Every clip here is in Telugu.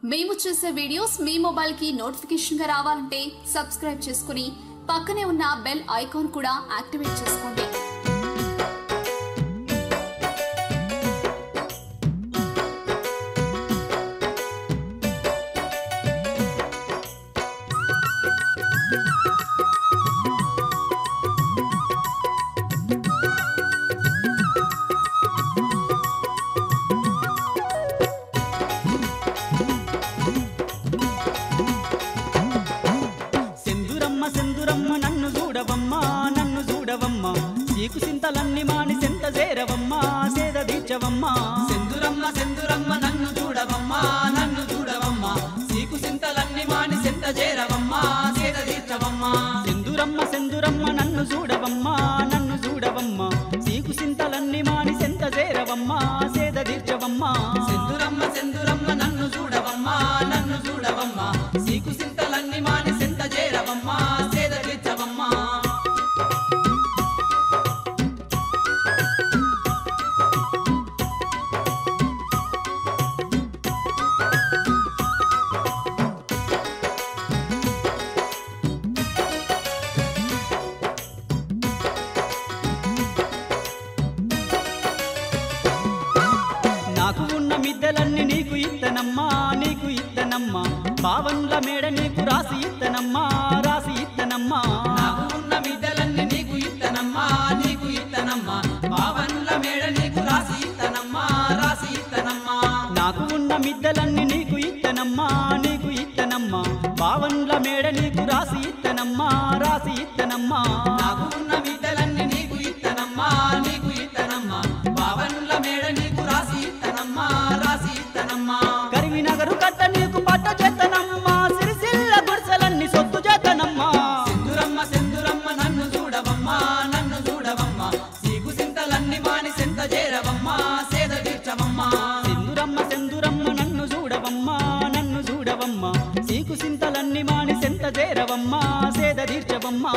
మేము చేసే వీడియోస్ మీ మొబైల్ కి నోటిఫికేషన్ గా రావాలంటే సబ్స్క్రైబ్ చేసుకుని పక్కనే ఉన్న బెల్ ఐకాన్ కూడా యాక్టివేట్ చేసుకోండి. సెందురమ్మ నన్ను చూడవమ్మ సీకు సింతలన్నీ మాని సెంత చేరవమ్మ సేద దీర్చవమ్మ. సెందురమ్మ నన్ను చూడవమ్మ సీకు సింతలన్నీ మాని సెంత చేరవమ్మ సేద దీర్చవమ్మ. సెందురమ్మ నన్ను చూడవమ్మ సీకు సింతలన్నీ మాని సెంత చేరవమ్మ సేద దీర్చవమ్మ. సెందురమ్మ నన్ను చూడవమ్మ సీకు సింతలన్నీ మాని సెంత చేరవమ్మ సేద దీర్చవమ్మ. నాకు ఉన్న మిద్దెలన్నీ నీకు ఇత్తనమ్మా బావన్ల మేడ నీకు రాసి ఇత్తనమ్మా నాకు ఉన్న మిద్దెలన్నీ నీకు ఇత్తనమ్మా బావన్ల మేడ నీకు రాసి ఇత్తనమ్మా. నాకు ఉన్న మిద్దెలన్నీ నీకు ఇత్తనమ్మా బావన్ల మేడ నీకు రాసి ఇత్తనమ్మా. నాకు ఉన్న మిద్దెలన్నీ నీకు ఇత్తనమ్మా బావన్ల మేడ నీకు రాసి ఇత్తనమ్మా. కరివినగరు కట్ట నీకు పట్ట చేతనమ్మా సిరిసిల్ల గుడిసెలన్నీ సొత్తు చేతనమ్మా. సెందురమ్మ నన్ను చూడవమ్మ సీకు సింతలన్నీ మాని సెంత చేరవమ్మ సేద దీర్చవమ్మ. సెందురమ్మ నన్ను చూడవమ్మ సీకు సింతలన్నీ మాని సెంత చేరవమ్మ సేద దీర్చవమ్మ.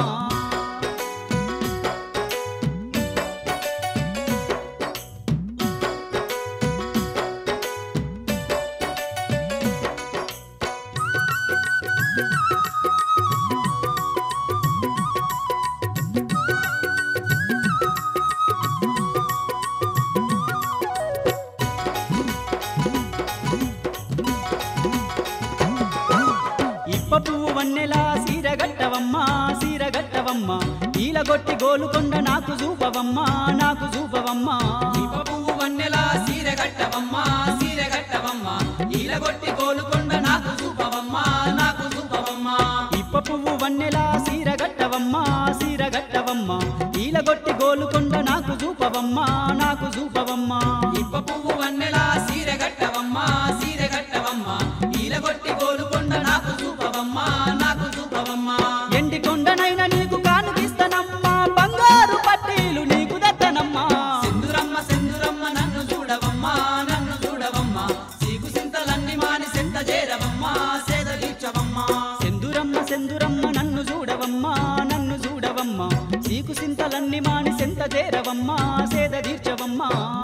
ఇప్ప పువ్వు వన్నెలా సీరగట్టవమ్మ ఈలగొట్టి గోలుకొండ నాకు చూపవమ్మ. ఇప్ప పువ్వు వన్నెలా సీరగట్టవమ్మ ఈలగొట్టి గోలుకొండ నాకు చూపవమ్మ. ఇప్ప పువ్వు వన్నెలా సీరగట్టవమ్మ ఈలగొట్టి గోలుకొండ నాకు చూపవమ్మ. ఇప్ప పువ్వు వన్నెలా సీరగట్టవమ్మ ఈలగొట్టి గోలుకొండ నాకు చూపవమ్మ. ఎండి కొండనైనా నీకు కానుకిస్తనమ్మా బంగారు పట్టీలు నీకు దత్తనమ్మా. సెందురమ్మ నన్ను చూడవమ్మ సీకు సింతలన్నీ మాని సెంత చేరవమ్మ సేద దీర్చవమ్మ. సెందురమ్మ నన్ను చూడవమ్మ సీకు సింతలన్నీ మాని సెంత చేరవమ్మ సేద దీర్చవమ్మ.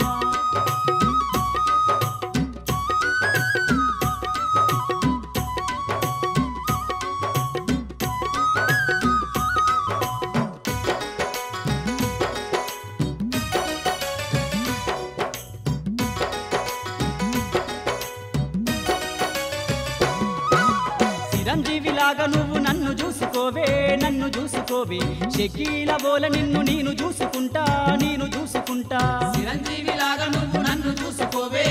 చిరంజీవిలాగా నువ్వు నన్ను చూసుకోవే షకీల బోల నిన్ను నేను చూసుకుంటా. చిరంజీవిలాగా నువ్వు నన్ను చూసుకోవే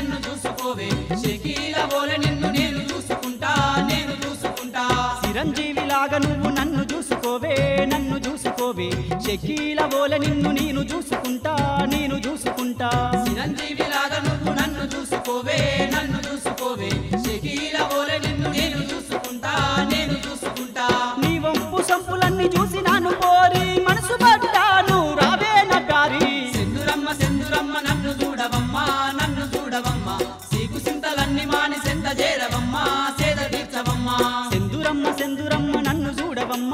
షకీల బోల నిన్ను నేను చూసుకుంటా. చిరంజీవిలాగా నువ్వు నన్ను చూసుకోవే షకీల బోల నిన్ను నేను చూసుకుంటా. చిరంజీవిలాగా నువ్వు నన్ను చూసుకోవే షకీల బోల నిన్ను నేను చూసుకుంటా. నీ వంపు సంపులన్నీ చూసి నాను కోరి మనసు పడ్డాను రావే నా ప్యారి. సెందురమ్మ నన్ను చూడవమ్మ సీకు సింతలన్నీ మాని సెంత చేరవమ్మ సేద దీర్చవమ్మ. సెందురమ్మ నన్ను చూడవమ్మ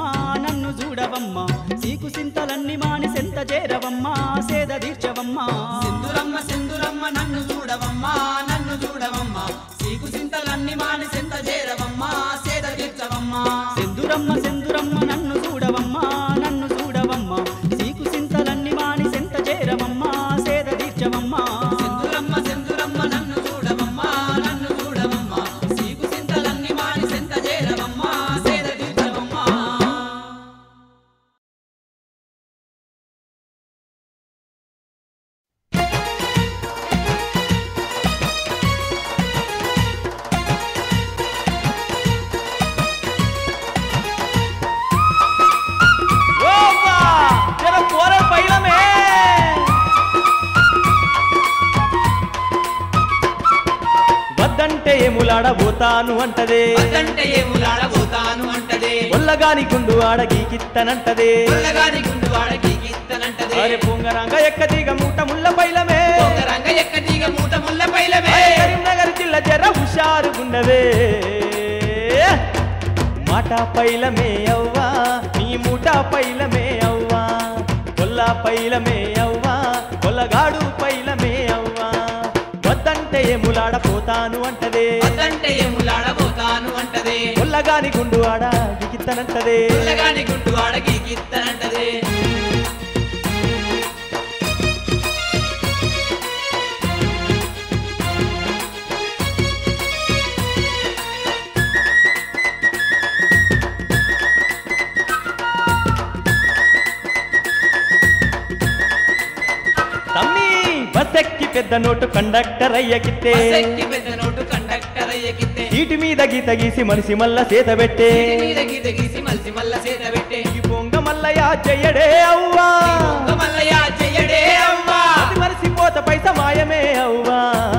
సీకు సింతలన్నీ మాని సెంత చేరవమ్మ సేద దీర్చవమ్మ. సెందురమ్మ నన్ను చూడవమ్మ నీకు చింతలన్నీ మాని సెంత చేరవమ్మా సేద తీర్చవమ్మా సెందురమ్మ సెందురమ్మ నన్ను చూడవమ్మా నన్ను చూడవమ్మా సీకు సింతలన్నీ మాని సెంత చేరవమ్మా సేద తీర్చవమ్మా సెందురమ్మ సెందురమ్మ నన్ను చూడవమ్మా నన్ను చూడవమ్మా నీకు చింతలన్నీ మాని సెంత చేరవమ్మా సేద తీర్చవమ్మా ఓవా జర పోర పైలమే వద్దంటే ఏములాడబోతాను అంటదే అదంటే ఏములాడబోతాను అంటదే ఒల్లగాని గుండు ఆడగీకిత్తనంటదే పుల్లగాని గుండు వాడకి గీత్తనంటదే అరే పొంగరంగ ఎక్కదిగ మూట ముళ్ళ పైలమే రంగ ఎక్క తీగ మూట ముళ్ళ పైలమే కరీంనగర్ జిల్లా జర హుషారు గుండవే మాట పైలమే అవ్వా నీ మూట పైలమే అవ్వా కొల్ల పైలమే అవ్వా కొల్లగాడు పైలమే అవ్వా వద్దంటే ఏములాడపోతాను అంటదే అదంటే ఏములాడబోతాను అంటదే కొల్లగాని గుండు ఆడ గిగిత్తనంటదే పుల్లగాని గుండు వాడకి గీత్తనంటదే తమ్మి బస్సెక్కి పెద్ద నోటు కండక్టర్ అయ్యకిత్తే బస్సెక్కి పెద్ద నోటు కండక్టర్ అయ్యకిత్తే సీటు మీద గీత గీసి మనిషి మల్ల సేత పెట్టే ఇంటి మీద గీత గీసి మలిసి మల్ల సేత పెట్టే ఈ పొంగ మల్లయ్య చెయ్యడే అవ్వా దొంగ మల్లయ్య చెయ్యడే అమ్మా అది మరిసిపోత పైస మాయమే అవ్వా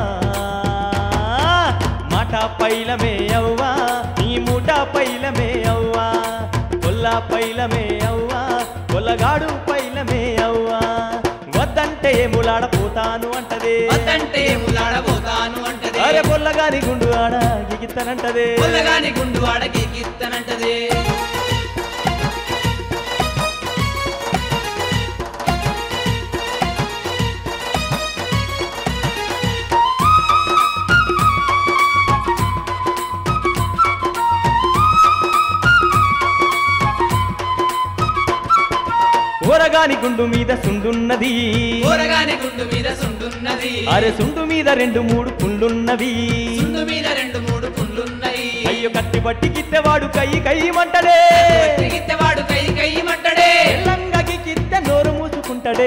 మాట పైలమే అవ్వా నీ మూట పైలమే అవ్వా కొల్ల పైలమే అవ్వా కొల్లగాడు పైలమే అవ్వా వద్దంటే ఏములాడపోతాను అంటదే అదంటే ఏములాడబోతాను అంటదే అరే పొల్లగాని గుండు ఆడ గిగిత్తనంటదే పుల్లగాని గుండు వాడకి గీత్తనంటదే ఊరగాని గుండు మీద సుండున్నది ఊరగాని గుండు మీద సుండున్నది అరే సుండు మీద 2-3 పుండ్లున్నవి సుండు మీద 2-3 పుండ్లున్నాయి అయ్యో కత్తి బట్టి గిత్తెవాడు కై కై మంటడే గిత్తెవాడు కై కై మంటడే లంగకి గిత్తె నోరు మూసుకుంటడే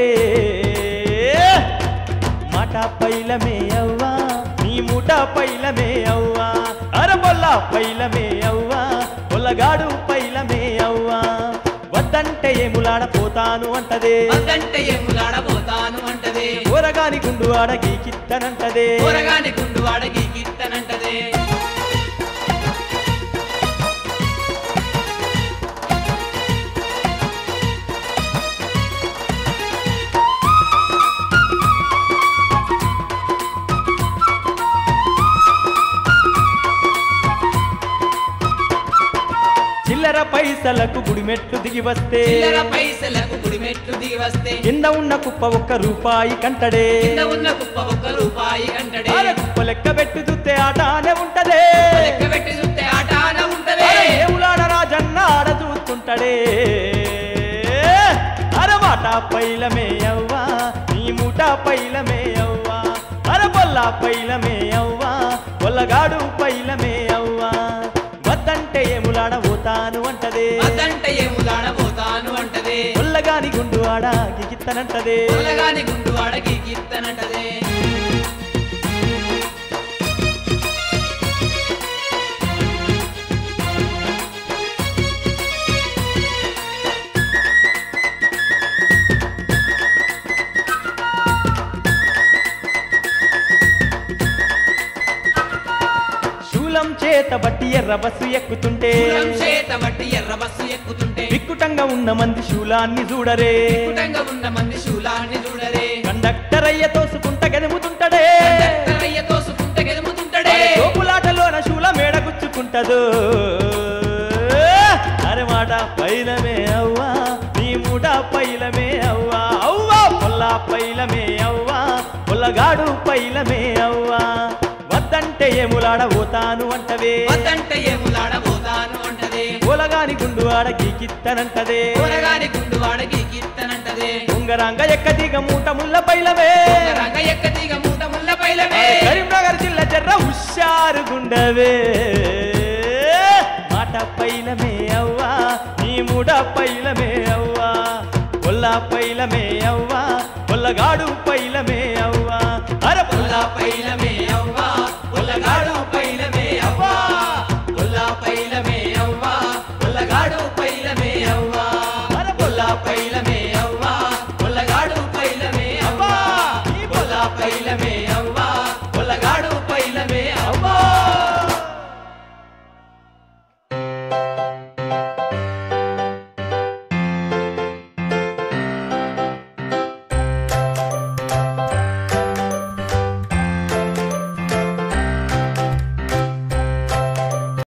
మాట పైలమే అవ్వా నీ మూట పైలమే అవ్వా అరబొల్ల పైలమే అవ్వా పొల్లగాడు పైలమే అవ్వా వద్దంటే ఏములాడపోతాను అంటదే అదంటే ఏములాడబోతాను అంటదే ఊరగాని గుండు ఆడ గీకిత్తనంటదే ఊరగాని గుండు వాడకి గీత్తనంటదే చిల్లర పైసలకు గుడిమెట్లు దిగి వస్తే చిల్లర పైసలకు గుడి మెట్లు దిగి వస్తే కింద ఉన్న కుప్ప ₹1 కంటడే కింద ఉన్న కుప్ప ₹1 కంటడే అరే కుప్ప లెక్క పెట్టి చూస్తే ఆటానే ఉంటదే లెక్క పెట్టి చూస్తే ఆటాన ఉంటదే అరే ఏములాడ రాజన్న ఆడ చూస్తుంటడే అరే మాట పైలమే అవ్వా నీ మూట పైలమే అవ్వా అరే బొల్ల పైలమే అవ్వా బొల్లగాడు పైలమే అవ్వా వద్దంటే ఏములాడబోతాను అంటదే అదంటే ఏములాడబోతాను అంటదే బొల్లగాని గుండు ఆడ గిగిత్తనంటదే పుల్లగాని గుండు వాడకి గీత్తనంటదే శూలం చేత బట్టి ఎర్ర బస్సు ఎక్కుతుంటే శూలం చేత బట్టి ఎర్ర బస్సు ఎక్కుతుంటే విక్కుటంగా ఉన్న మంది శూలాన్ని చూడరే కుటంగా ఉన్న మంది శూలాన్ని చూడరే కండక్టర్ అయ్య తోసుకుంట గెలుముతుంటడే కండక్టరయ్య తోసుకుంటే గెలుముతుంటడే తోపులాటలోన శూల మేడ గుచ్చుకుంటదు అరే మాట పైలమే అవ్వా నీ మూట పైలమే అవ్వా అవ్వా పొల్ల పైలమే అవ్వా పొల్లగాడు పైలమే అవ్వా వద్దంటే వద్దంటే ఏములాడ పోతాను అంటవే వద్దంటే ఏములాడబోతాను అంటదే పొలగాని గుండు ఆడ గీకిత్తనంటదే కూరగాని గుండువాడకి కీర్తనంటదే ఉంగరాంగ ఎక్కదిగ మూట ముల్ల పైలవే రంగ ఎక్కతిగ మూట ముల్ల పైలవే కరీంనగర్ జిల్లా జర్ర హుషారు గుండవే మాట పైలమే అవ్వా నీ మూడ పైలమే అవ్వా పొల్ల పైలమే అవ్వా పొల్లగాడు పైలమే అవ్వా అర పుల్ల పైలమే అవ్వా పుల్లగాడు పైలమే అవ్వా పుల్ల పైలమే అవ్వా పుల్లగాడు పైలమే అవ్వా పుల్ల పైల